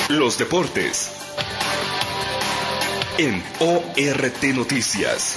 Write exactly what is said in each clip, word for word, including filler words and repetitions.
Los deportes en O R T Noticias.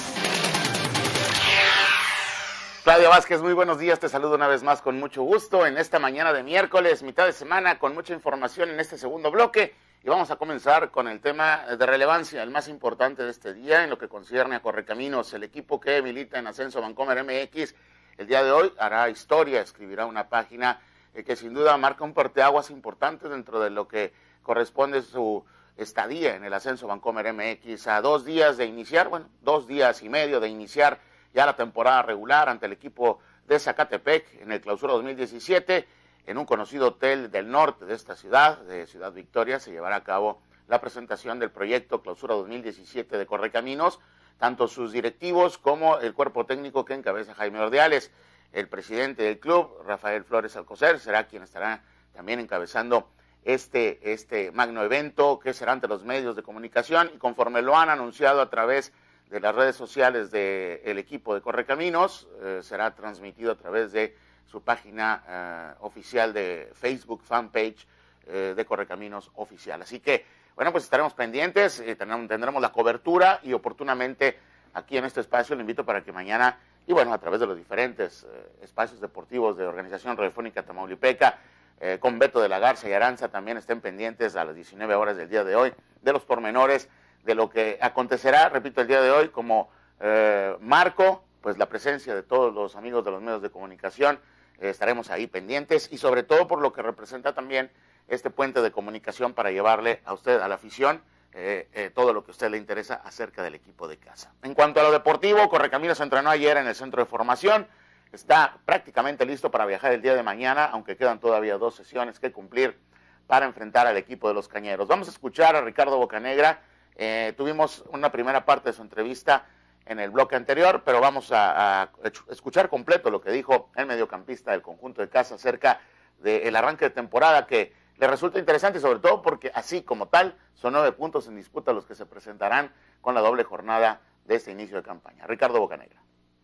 Claudia Vázquez, muy buenos días, te saludo una vez más con mucho gusto en esta mañana de miércoles, mitad de semana, con mucha información en este segundo bloque, y vamos a comenzar con el tema de relevancia, el más importante de este día en lo que concierne a Correcaminos. El equipo que milita en Ascenso Vancomer M X el día de hoy hará historia, escribirá una página eh, que sin duda marca un parteaguas importante dentro de lo que corresponde su estadía en el Ascenso Vancomer M X, a dos días de iniciar, bueno, dos días y medio de iniciar ya la temporada regular ante el equipo de Zacatepec en el Clausura dos mil diecisiete. En un conocido hotel del norte de esta ciudad, de Ciudad Victoria, se llevará a cabo la presentación del proyecto Clausura dos mil diecisiete de Correcaminos, tanto sus directivos como el cuerpo técnico que encabeza Jaime Ordiales. El presidente del club, Rafael Flores Alcocer, será quien estará también encabezando este, este magno evento que será ante los medios de comunicación, y conforme lo han anunciado a través de las redes sociales del equipo de Correcaminos, eh, será transmitido a través de su página eh, oficial de Facebook, fanpage eh, de Correcaminos Oficial. Así que, bueno, pues estaremos pendientes, eh, tendremos, tendremos la cobertura, y oportunamente aquí en este espacio le invito para que mañana, y bueno, a través de los diferentes eh, espacios deportivos de Organización Radiofónica Tamaulipeca, eh, con Beto de la Garza y Aranza, también estén pendientes a las diecinueve horas del día de hoy de los pormenores de lo que acontecerá, repito, el día de hoy, como eh, marco, pues la presencia de todos los amigos de los medios de comunicación, eh, estaremos ahí pendientes, y sobre todo por lo que representa también este puente de comunicación para llevarle a usted, a la afición, eh, eh, todo lo que a usted le interesa acerca del equipo de casa. En cuanto a lo deportivo, Correcaminos se entrenó ayer en el centro de formación, está prácticamente listo para viajar el día de mañana, aunque quedan todavía dos sesiones que cumplir para enfrentar al equipo de los Cañeros. Vamos a escuchar a Ricardo Bocanegra. Eh, tuvimos una primera parte de su entrevista en el bloque anterior, pero vamos a, a escuchar completo lo que dijo el mediocampista del conjunto de casa acerca del arranque de temporada, que le resulta interesante, sobre todo porque así como tal son nueve puntos en disputa los que se presentarán con la doble jornada de este inicio de campaña. Ricardo Bocanegra.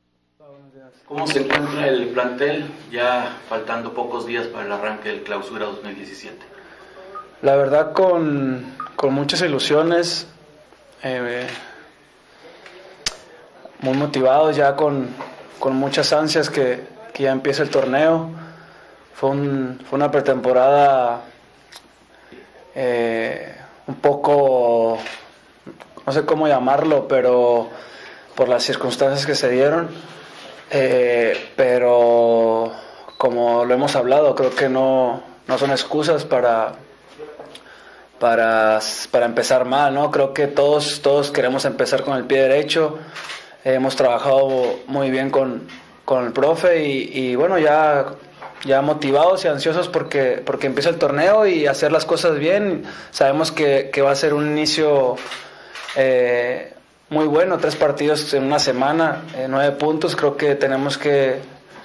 ¿Cómo se encuentra el plantel ya faltando pocos días para el arranque del Clausura dos mil diecisiete? La verdad, con, con muchas ilusiones, eh, muy motivados, ya con, con muchas ansias que, que ya empiece el torneo. Fue, un, fue una pretemporada eh, un poco, no sé cómo llamarlo, pero por las circunstancias que se dieron, eh, pero como lo hemos hablado, creo que no, no son excusas para... Para, para empezar mal, ¿no? Creo que todos, todos queremos empezar con el pie derecho. Eh, hemos trabajado muy bien con, con el profe y, y bueno, ya, ya motivados y ansiosos porque, porque empieza el torneo y hacer las cosas bien. Sabemos que, que va a ser un inicio eh, muy bueno, tres partidos en una semana, eh, nueve puntos. Creo que tenemos que,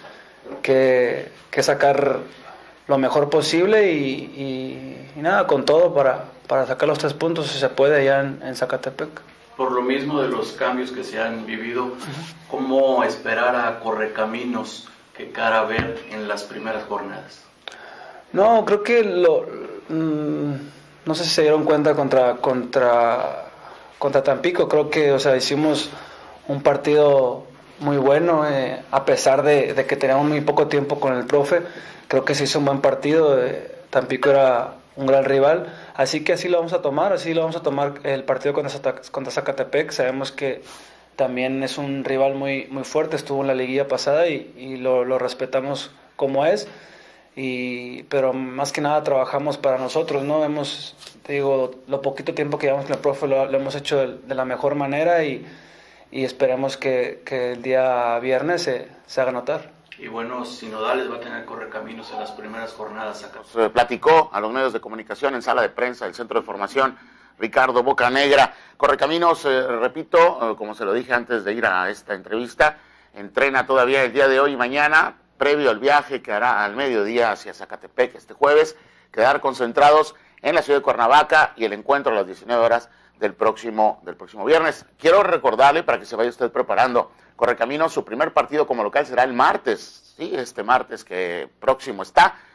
que, que sacar lo mejor posible y, y, y nada, con todo para, para sacar los tres puntos si se puede allá en, en Zacatepec. Por lo mismo de los cambios que se han vivido, uh-huh. ¿Cómo esperar a Correcaminos que cara a ver en las primeras jornadas? No, creo que lo, mmm, no sé si se dieron cuenta contra, contra, contra Tampico, creo que, o sea, hicimos un partido muy bueno, eh, a pesar de, de que teníamos muy poco tiempo con el profe. Creo que se hizo un buen partido, eh, Tampico era un gran rival, así que así lo vamos a tomar, así lo vamos a tomar el partido contra, contra Zacatepec. Sabemos que también es un rival muy, muy fuerte, estuvo en la liguilla pasada y, y lo, lo respetamos como es, y, pero más que nada trabajamos para nosotros, ¿no? Hemos, te digo, lo poquito tiempo que llevamos con el profe lo, lo hemos hecho de, de la mejor manera y, y esperemos que, que el día viernes se, se haga notar. Y bueno, Sinodales va a tener Correcaminos en las primeras jornadas acá. Se platicó a los medios de comunicación en sala de prensa del Centro de Formación Ricardo Bocanegra. Correcaminos, eh, repito, eh, como se lo dije antes de ir a esta entrevista, entrena todavía el día de hoy y mañana, previo al viaje que hará al mediodía hacia Zacatepec este jueves, quedar concentrados en la ciudad de Cuernavaca y el encuentro a las diecinueve horas del próximo, del próximo viernes. Quiero recordarle, para que se vaya usted preparando, Correcaminos, su primer partido como local será el martes, sí, este martes que próximo está,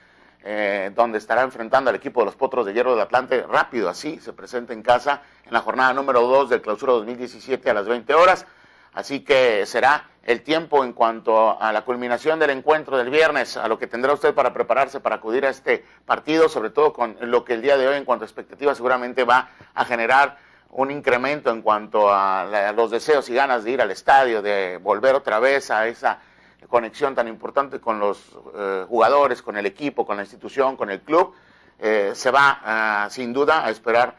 eh, donde estará enfrentando al equipo de los Potros de Hierro del Atlante. Rápido, así se presenta en casa en la jornada número dos del Clausura dos mil diecisiete a las veinte horas. Así que será el tiempo en cuanto a la culminación del encuentro del viernes, a lo que tendrá usted para prepararse para acudir a este partido, sobre todo con lo que el día de hoy en cuanto a expectativas seguramente va a generar un incremento en cuanto a, la, a los deseos y ganas de ir al estadio, de volver otra vez a esa conexión tan importante con los eh, jugadores, con el equipo, con la institución, con el club. Eh, se va uh, sin duda a esperar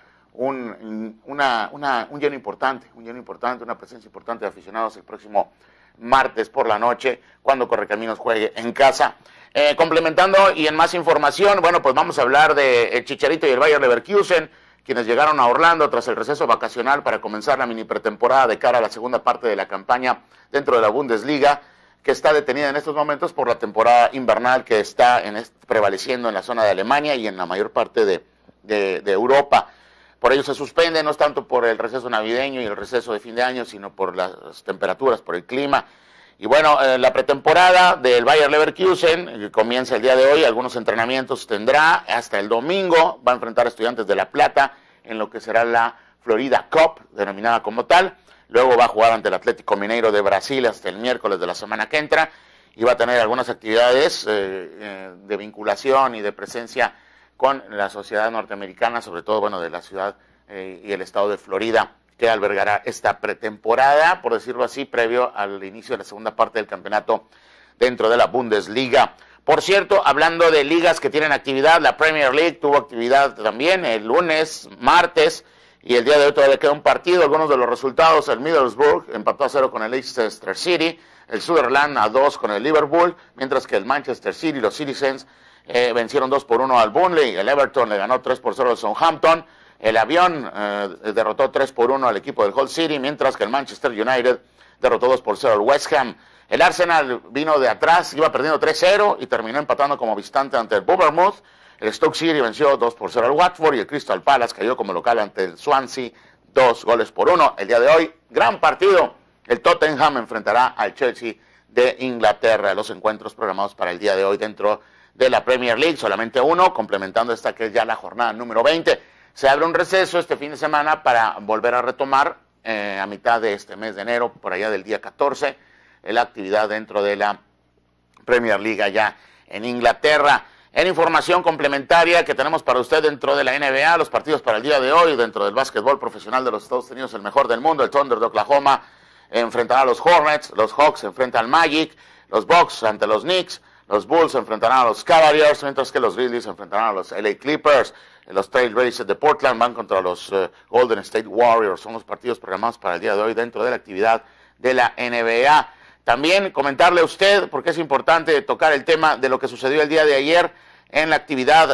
Un, una, una, un lleno importante, un lleno importante, una presencia importante de aficionados el próximo martes por la noche, cuando Correcaminos juegue en casa. Eh, complementando y en más información, bueno, pues vamos a hablar de el Chicharito y el Bayer Leverkusen, quienes llegaron a Orlando tras el receso vacacional para comenzar la mini pretemporada de cara a la segunda parte de la campaña dentro de la Bundesliga, que está detenida en estos momentos por la temporada invernal que está en este, prevaleciendo en la zona de Alemania y en la mayor parte de, de, de Europa. Por ello se suspende, no es tanto por el receso navideño y el receso de fin de año, sino por las temperaturas, por el clima. Y bueno, eh, la pretemporada del Bayer Leverkusen eh, comienza el día de hoy, algunos entrenamientos tendrá hasta el domingo, va a enfrentar a Estudiantes de La Plata en lo que será la Florida Cup, denominada como tal. Luego va a jugar ante el Atlético Mineiro de Brasil hasta el miércoles de la semana que entra y va a tener algunas actividades eh, eh, de vinculación y de presencia con la sociedad norteamericana, sobre todo, bueno, de la ciudad eh, y el estado de Florida, que albergará esta pretemporada, por decirlo así, previo al inicio de la segunda parte del campeonato dentro de la Bundesliga. Por cierto, hablando de ligas que tienen actividad, la Premier League tuvo actividad también el lunes, martes, y el día de hoy todavía queda un partido. Algunos de los resultados: el Middlesbrough empató a cero con el Leicester City, el Sunderland a dos con el Liverpool, mientras que el Manchester City y los Citizens Eh, vencieron dos por uno al Burnley, el Everton le ganó tres por cero al Southampton, el Avión eh, derrotó tres por uno al equipo del Hull City, mientras que el Manchester United derrotó dos por cero al West Ham. El Arsenal vino de atrás, iba perdiendo tres cero y terminó empatando como visitante ante el Bournemouth. El Stoke City venció dos por cero al Watford y el Crystal Palace cayó como local ante el Swansea, dos goles por uno. El día de hoy, gran partido, el Tottenham enfrentará al Chelsea de Inglaterra. Los encuentros programados para el día de hoy dentro de la Premier League, solamente uno, complementando esta que es ya la jornada número veinte. Se abre un receso este fin de semana para volver a retomar eh, a mitad de este mes de enero, por allá del día catorce, la actividad dentro de la Premier League allá en Inglaterra. En información complementaria que tenemos para usted dentro de la N B A, los partidos para el día de hoy, dentro del básquetbol profesional de los Estados Unidos, el mejor del mundo, el Thunder de Oklahoma enfrentará a los Hornets, los Hawks enfrentan al Magic, los Bucks ante los Knicks, los Bulls enfrentarán a los Cavaliers, mientras que los Grizzlies enfrentarán a los L A Clippers. Los Trail Blazers de Portland van contra los uh, Golden State Warriors. Son los partidos programados para el día de hoy dentro de la actividad de la N B A. También comentarle a usted, porque es importante tocar el tema de lo que sucedió el día de ayer en la actividad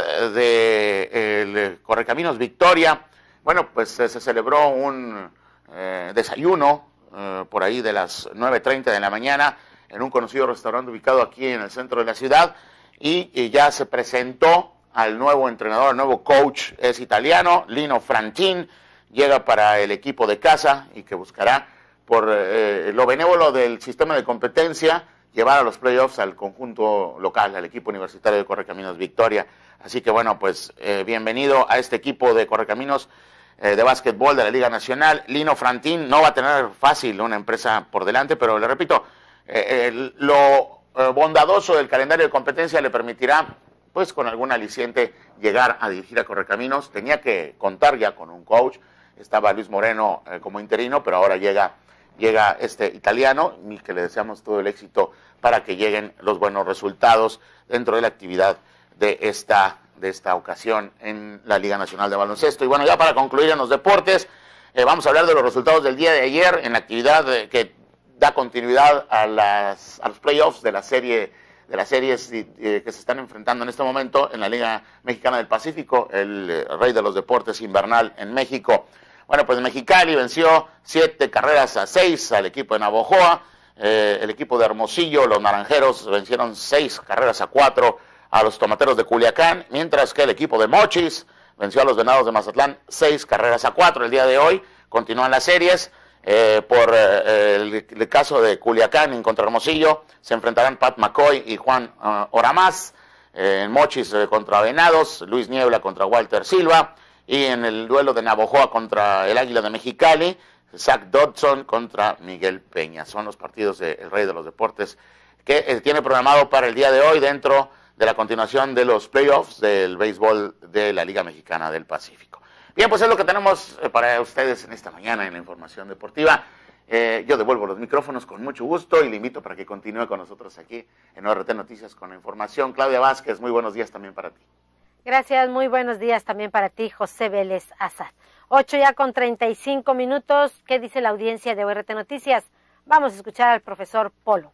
de el Correcaminos Victoria. Bueno, pues eh, se celebró un eh, desayuno eh, por ahí de las nueve treinta de la mañana en un conocido restaurante ubicado aquí en el centro de la ciudad, y, y ya se presentó al nuevo entrenador, el nuevo coach, es italiano, Lino Frantin, llega para el equipo de casa y que buscará, por eh, lo benévolo del sistema de competencia, llevar a los playoffs al conjunto local, al equipo universitario de Correcaminos Victoria. Así que bueno, pues eh, bienvenido a este equipo de Correcaminos eh, de básquetbol de la Liga Nacional. Lino Frantin no va a tener fácil una empresa por delante, pero le repito, Eh, eh, lo eh, bondadoso del calendario de competencia le permitirá, pues con algún aliciente, llegar a dirigir a Correcaminos. Tenía que contar ya con un coach, estaba Luis Moreno eh, como interino, pero ahora llega, llega este italiano, y que le deseamos todo el éxito para que lleguen los buenos resultados dentro de la actividad de esta, de esta ocasión en la Liga Nacional de Baloncesto. Y bueno, ya para concluir en los deportes, eh, vamos a hablar de los resultados del día de ayer en la actividad eh, que da continuidad a, las, a los playoffs de la serie de las series eh, que se están enfrentando en este momento en la Liga Mexicana del Pacífico, el eh, rey de los deportes invernal en México. Bueno, pues Mexicali venció siete carreras a seis al equipo de Navojoa, eh, el equipo de Hermosillo, los Naranjeros, vencieron seis carreras a cuatro a los Tomateros de Culiacán, mientras que el equipo de Mochis venció a los Venados de Mazatlán seis carreras a cuatro. El día de hoy continúan las series. Eh, por eh, el, el caso de Culiacán en contra Hermosillo, se enfrentarán Pat McCoy y Juan uh, Oramás. eh, en Mochis eh, contra Venados, Luis Niebla contra Walter Silva, y en el duelo de Navojoa contra el Águila de Mexicali, Zach Dodson contra Miguel Peña. Son los partidos del Rey de los Deportes que eh, tiene programado para el día de hoy dentro de la continuación de los playoffs del béisbol de la Liga Mexicana del Pacífico. Bien, pues es lo que tenemos para ustedes en esta mañana en la información deportiva. Eh, yo devuelvo los micrófonos con mucho gusto y le invito para que continúe con nosotros aquí en O R T Noticias con la información. Claudia Vázquez, muy buenos días también para ti. Gracias, muy buenos días también para ti, José Vélez Azad. Ocho ya con treinta y cinco minutos. ¿Qué dice la audiencia de O R T Noticias? Vamos a escuchar al profesor Polo.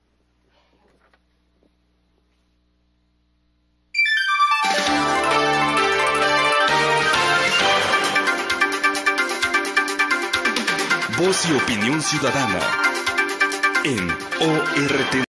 Voz y opinión ciudadana en O R T.